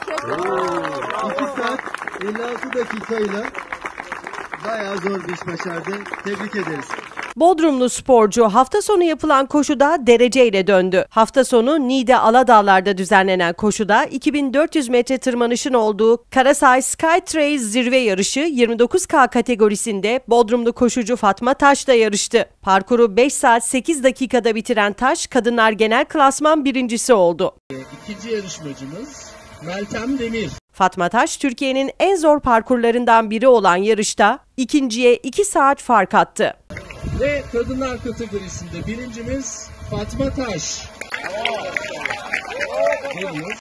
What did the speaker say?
2 saat 56 dakikayla bayağı zor bir iş başardı. Tebrik ederiz. Bodrumlu sporcu hafta sonu yapılan koşuda dereceyle döndü. Hafta sonu Niğde Aladağlar'da düzenlenen koşuda 2400 metre tırmanışın olduğu Karasay Skytrail zirve yarışı 29K kategorisinde Bodrumlu koşucu Fatma Taş da yarıştı. Parkuru 5 saat 8 dakikada bitiren Taş, kadınlar genel klasman birincisi oldu. İkinci yarışmacımız Meltem Demir. Fatma Taş, Türkiye'nin en zor parkurlarından biri olan yarışta ikinciye 2 saat fark attı. Ve kadınlar kategorisinde birincimiz Fatma Taş.